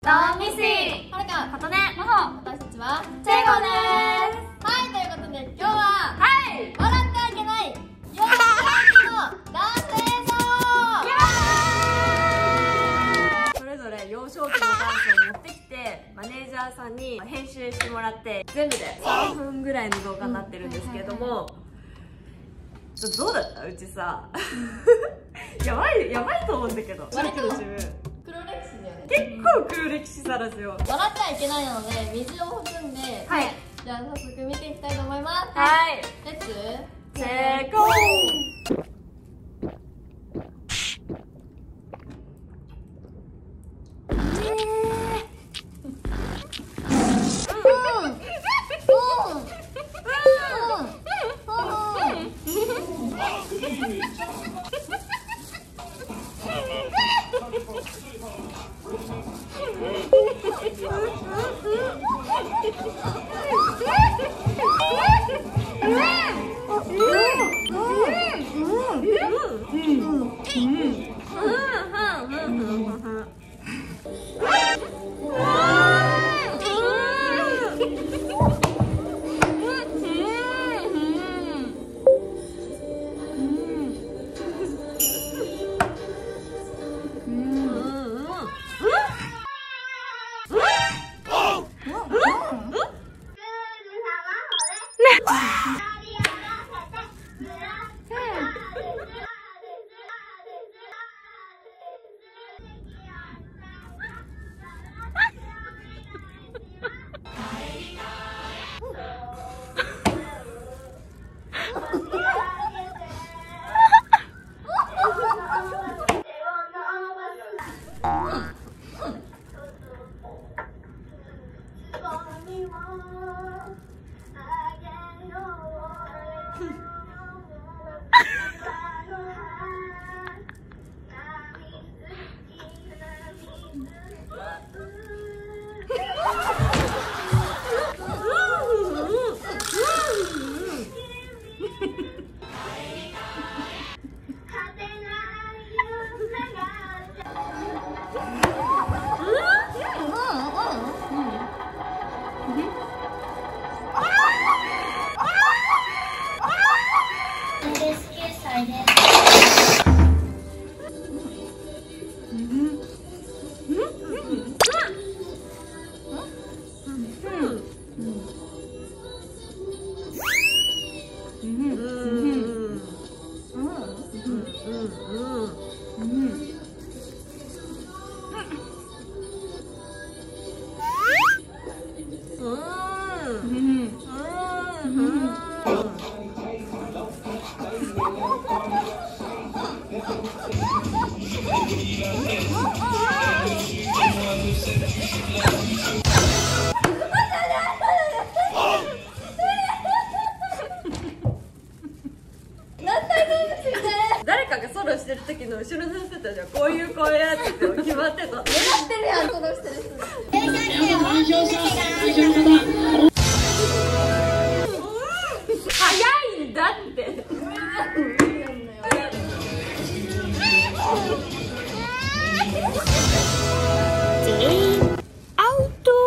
ドミシはるか、 ことね、 まほ、私たちはチェゴです。 はい、ということで今日ははい笑ってはいけない幼少期のダンス映像。 それぞれ幼少期のダンスを持ってきてマネージャーさんに編集してもらって全部で3分ぐらいの動画になってるんですけれども、どうだった？うちさやばいと思うんだけど、 割と自分黒歴史だよね。 結構黒歴史さらすよ。 笑ってはいけないので水を含んで、 はい、 じゃあ早速見ていきたいと思います。 はい、 レッツ成功。誰かがソロしてる時の後ろの人たちはこういうやつって決まってた。狙ってるやん、ソロしてる人。早いんだって。アウト。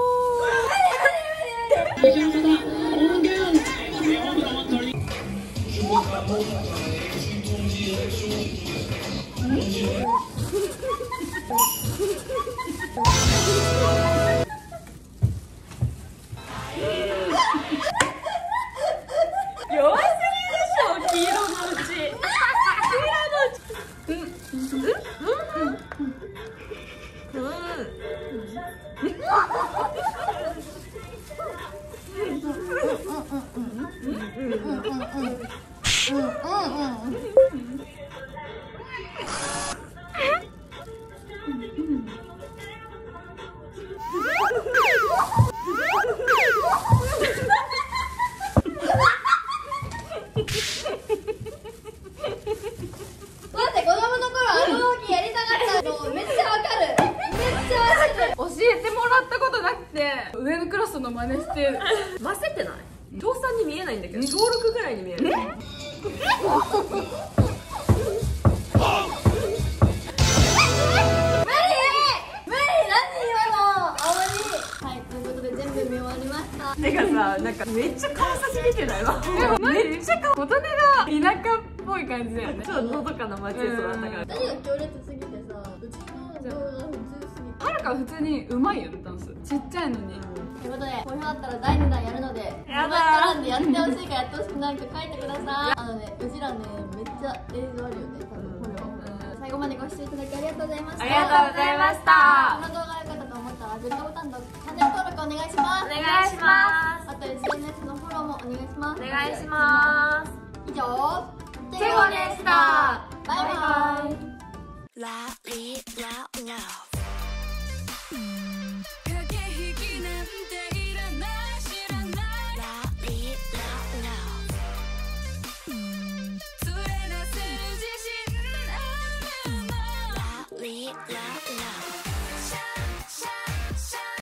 弱すぎでしょ、黄色のうち。黄色のうち。 上のクラスの真似してませてない？小3に見えないんだけど、小6ぐらいに見える。 無理、何今のてかさ、なんかめっちゃ川崎見てないわ。めっちゃ琴音が田舎っぽい感じだよね。 ちょっとのどかな街で育ったから。 何が強烈すぎてさ、うちの動画が普通すぎて。 はるかは普通にうまいよね、ダンス。ちっちゃいのに。 ということで、好評だったら第2弾やるので、 やだなんでやってほしいかやってほしくないか書いてください。うちらね、めっちゃ映像あるよね、多分これは。最後までご視聴いただきありがとうございました。 ありがとうございました。 この動画が良かったと思ったらグッドボタンとチャンネル登録お願いします。 お願いします。 あと SNS のフォローもお願いします。 お願いします。 以上、 テゴでした。 バイバイ。 La li la no.